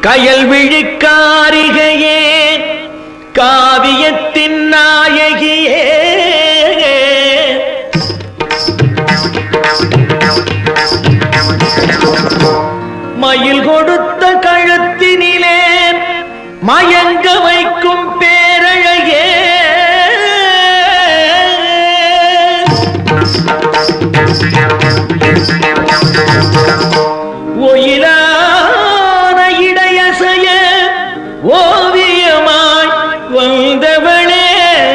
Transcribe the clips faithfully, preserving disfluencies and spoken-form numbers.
கயல் விழிக்காரிகையே காவியத்தின் நாயகியே மயில் கொடுத்த கழுத்தினிலே மயங்க வைக்கும் பேரழகே ஒயிலான இடையசைய ஓவியமாய் வந்தவளே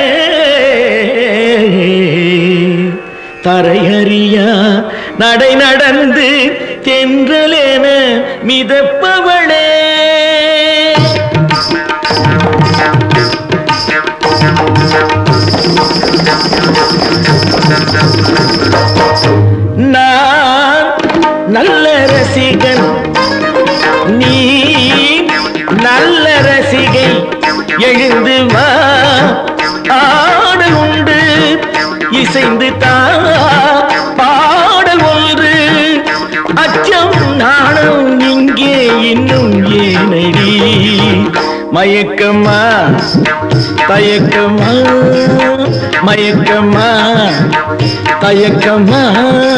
தரையறியா நடை நடந்து தென்றலேன மிதப்பவளே நான் நல்ல ரசிகன் நீ நல்ல ரசிகை எழுந்து வா ஆடல் உண்டு இசைந்து தா பாடல் ஒன்று அச்சம் நாணம் இங்கே இன்னும் ஏனடி மயக்கமா தயக்கமா மயக்கமா தயக்கமா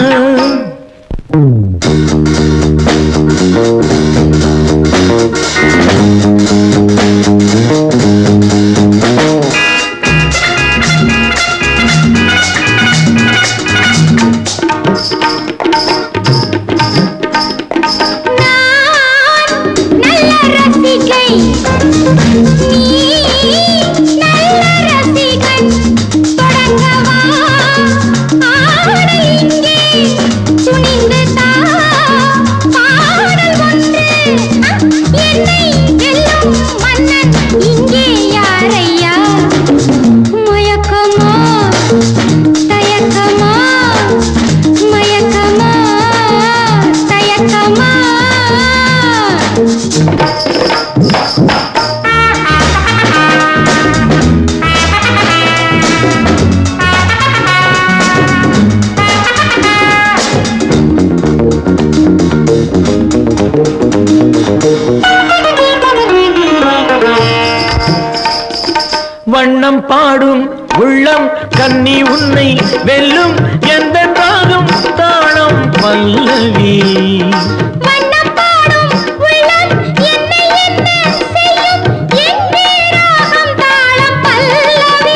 வண்ணம் பாடும் உள்ளம் கன்னி உன்னை வெல்லும் எந்த தாகம் தாளம் பல்லவி வண்ணம் பாடும் உள்ளம் என்னை என்ன செய்யும் எங்கே ராகம் தாளம் பல்லவி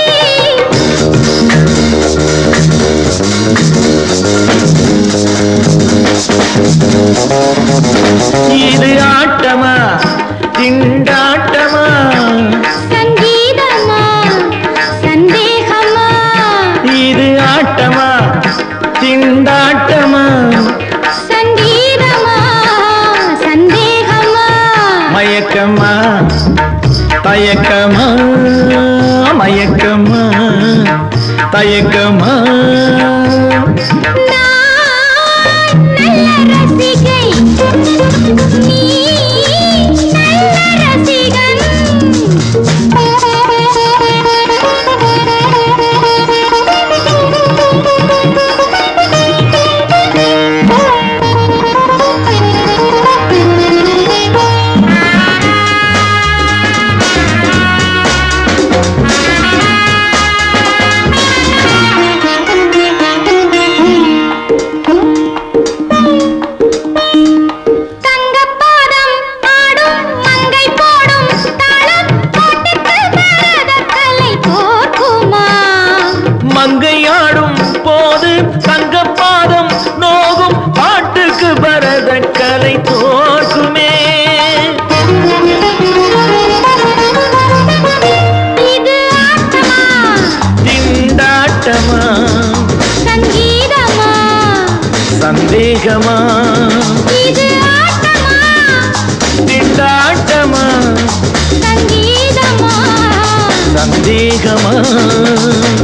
இது ஆட்டமா திண்டாட்டமா திண்டாட்டமா சங்கீதமா சந்தேகமா மயக்கமா தயக்கமா மயக்கமா தயக்கமா நல்ல ரசிகை நீ நல்ல ரசிகன் மங்கையாடும் போது தங்கப்பாதம் நோகும் பாட்டுக்கு பரதக்கலை தோற்குமே இது ஆட்டமா திண்டாட்டமா சங்கீதமா சந்தேகமா இது ஆட்டமா திண்டாட்டமா சங்கீதமா சந்தேகமா